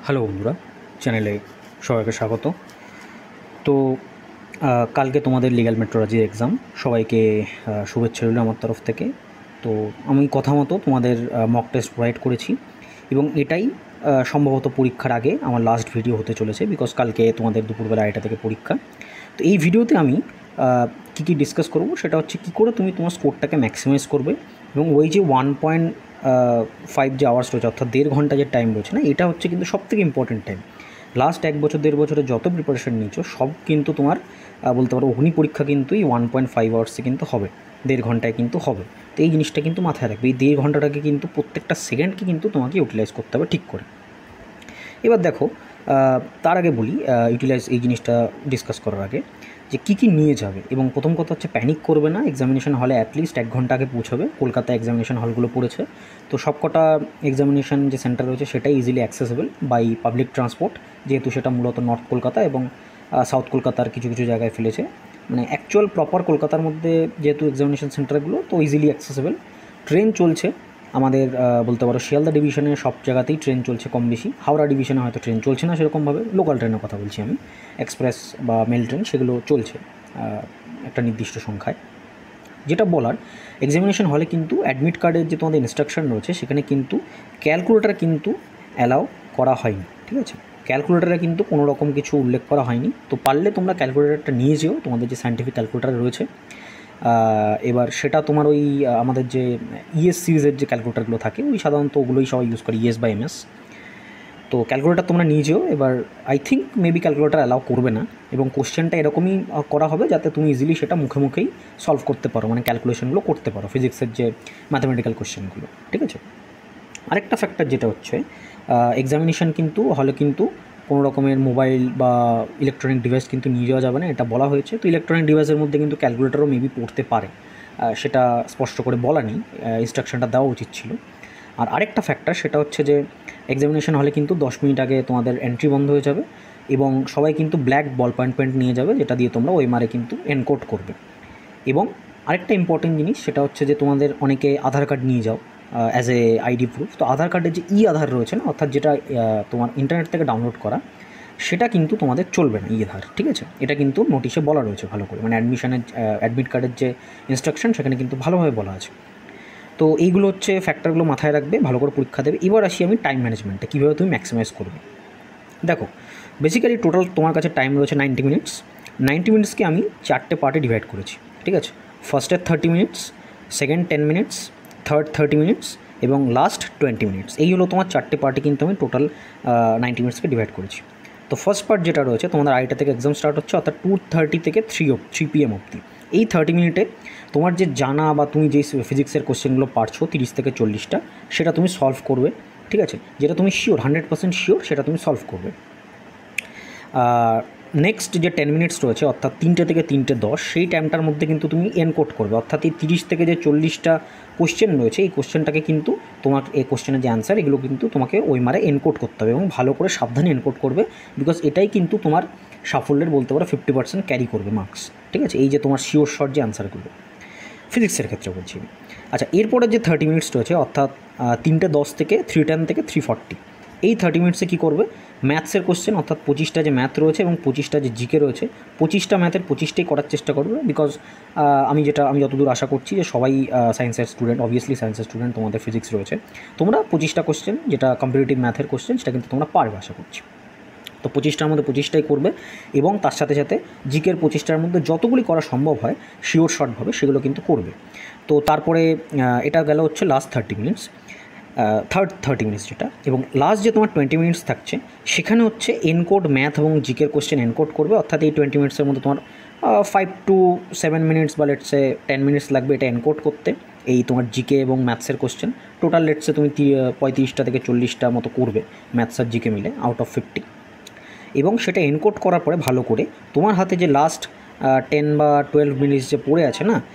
Hello বন্ধুরা, চ্যানেলে সবাইকে স্বাগত। তো কালকে তোমাদের লিগ্যাল মেট্রোলজির এক্সাম, সবাইকে শুভেচ্ছা রইল আমার তরফ থেকে। তো আমি কথা মতো তোমাদের মক টেস্ট প্রোভাইড করেছি এবং এটাই সম্ভবত পরীক্ষার আগে আমার লাস্ট ভিডিও হতে চলেছে, বিকজ কালকে তোমাদের দুপুরবেলা 2টা থেকে পরীক্ষা। তো এই ভিডিওতে আমি কী ডিসকাস করব সেটা হচ্ছে কী করে তুমি তোমার স্কোরটাকে ম্যাক্সিমাইজ করবে এবং ওই যে 1.5 যে আওয়ার্স রয়েছে, অর্থাৎ 1.5 ঘন্টা যে টাইম রয়েছে না, এটা হচ্ছে কিন্তু সবথেকে ইম্পর্টেন্ট টাইম। লাস্ট 1 বছর 1.5 বছরে যত প্রিপারেশন নিয়েছো সব কিন্তু তোমার বলতে পারো অগ্নি পরীক্ষা কিন্তু এই 1.5 আওয়ার্সে কিন্তু হবে, 1.5 ঘন্টায় কিন্তু হবে। তো এই জিনিসটা কিন্তু মাথায় রাখবে, এই 1.5 ঘন্টাটাকে কিন্তু প্রত্যেকটা সেকেন্ডকে কিন্তু তোমাকে ইউটিলাইজ করতে হবে ঠিক করে। এবার দেখো, তার আগে বলি ইউটিলাইজ এই জিনিসটা ডিসকাস করার আগে যে কী নিয়ে যাবে। এবং প্রথম কথা হচ্ছে প্যানিক করবে না, এক্সামিনেশন হলে অ্যাটলিস্ট 1 ঘন্টা আগে পৌঁছবে। কলকাতা এক্সামিনেশন হলগুলো পড়েছে, তো সবকটা এক্সামিনেশন যে সেন্টার রয়েছে সেটাই easily accessible by public transport, যেহেতু সেটা মূলত নর্থ কলকাতা এবং সাউথ কলকাতার কিছু কিছু জায়গায় ফেলেছে, মানে অ্যাকচুয়াল প্রপার কলকাতার মধ্যে যেহেতু এক্সামিনেশন সেন্টারগুলো, তো ইজিলি অ্যাক্সেসেবল। ট্রেন চলছে আমাদের বলতে পারো শিয়ালদা ডিভিশনে সব জায়গাতেই ট্রেন চলছে কম বেশি। হাওড়া ডিভিশনে হয়তো ট্রেন চলছে না সেরকমভাবে, লোকাল ট্রেনের কথা বলছি আমি, এক্সপ্রেস বা মেল ট্রেন সেগুলো চলছে একটা নির্দিষ্ট সংখ্যায়। যেটা বলার, এক্সামিনেশন হলে কিন্তু অ্যাডমিট কার্ডের যে তোমাদের ইনস্ট্রাকশন রয়েছে সেখানে কিন্তু ক্যালকুলেটার কিন্তু অ্যালাউ করা হয়নি, ঠিক আছে? ক্যালকুলেটারে কিন্তু কোনো রকম কিছু উল্লেখ করা হয়নি। তো পারলে তোমরা ক্যালকুলেটারটা নিয়ে যেও, তোমাদের যে সায়েন্টিফিক ক্যালকুলেটার রয়েছে। এবার সেটা তোমার ওই আমাদের যে ইএস সিরিজের যে ক্যালকুলেটারগুলো থাকে, ওই সাধারণত ওগুলোই সবাই ইউজ করে, ইএস বা এমএস। তো ক্যালকুলেটার তোমরা নিয়ে যেও। এবার I think maybe calculator allow করবে না, এবং কোশ্চেনটা এরকমই করা হবে যাতে তুমি ইজিলি সেটা মুখে মুখেই সলভ করতে পারো, মানে ক্যালকুলেশনগুলো করতে পারো, ফিজিক্সের যে ম্যাথামেটিক্যাল কোশ্চেনগুলো, ঠিক আছে? আরেকটা ফ্যাক্টর যেটা হচ্ছে, এক্সামিনেশন কিন্তু হলে কিন্তু কোনো রকমের মোবাইল বা ইলেকট্রনিক ডিভাইস কিন্তু নিয়ে যাওয়া যাবে না, এটা বলা হয়েছে। তো ইলেকট্রনিক ডিভাইসের মধ্যে কিন্তু ক্যালকুলেটারও মেবি পড়তে পারে, সেটা স্পষ্ট করে বলা নেই, ইনস্ট্রাকশনটা দেওয়া উচিত ছিল। আর আরেকটা ফ্যাক্টর সেটা হচ্ছে যে এক্সামিনেশন হলে কিন্তু 10 মিনিট আগে তোমাদের এন্ট্রি বন্ধ হয়ে যাবে এবং সবাই কিন্তু ব্ল্যাক বল পয়েন্ট নিয়ে যাবে, যেটা দিয়ে তোমরা ওএমআরে কিন্তু এনকোড করবে। এবং আরেকটা ইম্পর্টেন্ট জিনিস সেটা হচ্ছে যে তোমাদের অনেকে আধার কার্ড নিয়ে যাও অ্যাজ এ আইডি প্রুফ। তো আধার কার্ডের যে আধার রয়েছে না, অর্থাৎ যেটা তোমার ইন্টারনেট থেকে ডাউনলোড করা, সেটা কিন্তু তোমাদের চলবে না, আধার, ঠিক আছে? এটা কিন্তু নোটিশে বলা রয়েছে ভালো করে, মানে অ্যাডমিট কার্ডের যে ইনস্ট্রাকশন সেখানে কিন্তু ভালোভাবে বলা আছে। তো এইগুলো হচ্ছে ফ্যাক্টরগুলো মাথায় রাখবে, ভালো করে পরীক্ষা দেবে। এবার আসি আমি টাইম ম্যানেজমেন্টে, কীভাবে তুমি ম্যাক্সিমাইজ করবে। দেখো, বেসিক্যালি টোটাল তোমার কাছে টাইম রয়েছে 90 মিনিটস। 90 মিনিটসকে আমি 4টে পার্টে ডিভাইড করেছি, ঠিক আছে? ফার্স্টের 30 minutes, second 10 minutes, third 30 minutes এবং লাস্ট 20 মিনিটস। এই হলো তোমার 4টে পার্টে কিন্তু আমি টোটাল 90 মিনিটসকে ডিভাইড করেছি। তো ফার্স্ট পার্ট যেটা রয়েছে, তোমাদের 2টা থেকে এক্সাম স্টার্ট হচ্ছে, অর্থাৎ 2:30 থেকে 3 PM অবধি। এই 30 মিনিটে তোমার যে জানা বা তুমি যেই ফিজিক্সের কোশ্চেনগুলো পারছো 30 থেকে 40টা, সেটা তুমি সলভ করবে, ঠিক আছে? যেটা তুমি শিওর, 100% শিওর, সেটা তুমি সলভ করবে। নেক্সট যে 10 মিনিটস রয়েছে, অর্থাৎ 3টে থেকে 3:10, সেই টাইমটার মধ্যে কিন্তু তুমি এনকোড করবে, অর্থাৎ এই 30 থেকে যে 40টা কোশ্চেন রয়েছে, এই কোশ্চেনটাকে কিন্তু তোমার, এই কোশ্চেনের যে অ্যান্সার, এগুলো কিন্তু তোমাকে ওএমআরে এনকোড করতে হবে এবং ভালো করে সাবধানে এনকোড করবে, বিকজ এটাই কিন্তু তোমার সাফল্যের বলতে পারো 50% ক্যারি করবে মার্কস, ঠিক আছে? এই যে তোমার শিওর শর্ট যে অ্যান্সারগুলো, ফিজিক্সের ক্ষেত্রে বলছি। আচ্ছা, এরপরে যে 30 মিনিটস রয়েছে, অর্থাৎ 3:10 থেকে 3:10 থেকে 3:40, এই 30 মিনিটসে কী করবে? ম্যাথসের কোশ্চেন, অর্থাৎ 25টা যে ম্যাথ রয়েছে এবং 25টা যে জিকে রয়েছে, 25টা ম্যাথের 25টাই করার চেষ্টা করবে, বিকজ আমি যতদূর আশা করছি যে সবাই সায়েন্সের স্টুডেন্ট, অবভিয়াসলি সায়েন্সের স্টুডেন্ট, তোমাদের ফিজিক্স রয়েছে, তোমরা 25টা কোশ্চেন যেটা কম্পিটিটিভ ম্যাথের কোশ্চেন, সেটা কিন্তু তোমরা পারবে আশা করছি। তো 25টার মধ্যে 25টাই করবে এবং তার সাথে সাথে জিকের 25টার মধ্যে যতগুলি করা সম্ভব হয় শিওর শর্টভাবে সেগুলো কিন্তু করবে। তো তারপরে এটা গেল হচ্ছে লাস্ট 30 মিনিটস, থার্ড 30 মিনিটস যেটা, এবং লাস্ট যে তোমার 20 মিনিটস থাকছে, সেখানে হচ্ছে এনকোড ম্যাথ এবং জিকের কোশ্চেন এনকোড করবে, অর্থাৎ এই 20 মিনিটসের মধ্যে তোমার 5 to 7 মিনিটস বা লেটসে 10 মিনিটস লাগবে এটা এনকোড করতে, এই তোমার জিকে এবং ম্যাথসের কোশ্চেন। টোটাল লেটসে তুমি 35টা থেকে 40টা মতো করবে ম্যাথস আর জিকে মিলে, আউট অফ 50। এবং সেটা এনকোড করার পরে ভালো করে তোমার হাতে যে লাস্ট 10 বা 12 মিনিটস যে পড়ে আছে না,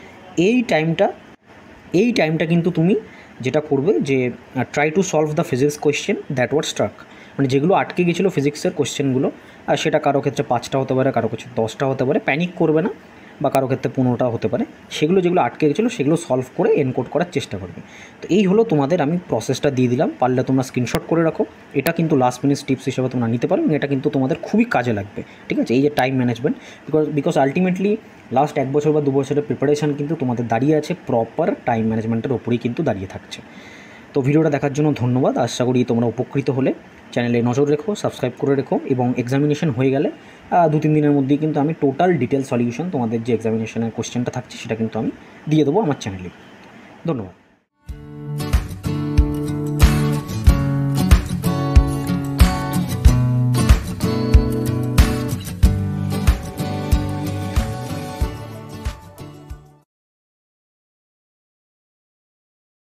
এই টাইমটা কিন্তু তুমি যেটা করবে যে try to solve the physics question that were struck, মানে যেগুলো আটকে গেছিলো ফিজিক্সের কোয়েশ্চেনগুলো, আর সেটা কারো ক্ষেত্রে 5টা হতে পারে, কারো ক্ষেত্রে 10টা হতে পারে। প্যানিক করবে না, বা কারো ক্ষেত্রে 15টা হতে পারে, সেগুলো যেগুলো আটকে গেছিলো সেগুলো সলভ করে এনকোড করার চেষ্টা করবে। তো এই হলো তোমাদের আমি প্রসেসটা দিয়ে দিলাম, পারলে তোমরা স্ক্রিনশট করে রাখো। এটা কিন্তু লাস্ট মিনিট টিপস হিসেবে তোমরা নিতে পারো এবং এটা কিন্তু তোমাদের খুবই কাজে লাগবে, ঠিক আছে? এই যে time management, because ultimately last 1 বছর বা 2 বছরের প্রিপারেশান কিন্তু তোমাদের দাঁড়িয়ে আছে প্রপার টাইম ম্যানেজমেন্টের ওপরেই কিন্তু দাঁড়িয়ে থাকছে। তো ভিডিওটা দেখার জন্য ধন্যবাদ, আশা করি তোমরা উপকৃত হলে। চ্যানেলে নজর রেখো, সাবস্ক্রাইব করে রেখো এবং এক্সামিনেশন হয়ে গেলে 2-3 দিনের মধ্যেই কিন্তু আমি টোটাল ডিটেল সলিউশন তোমাদের যে এক্সামিনেশনের কোশ্চেনটা থাকছে সেটা কিন্তু আমি দিয়ে দেবো আমার চ্যানেলে। ধন্যবাদ।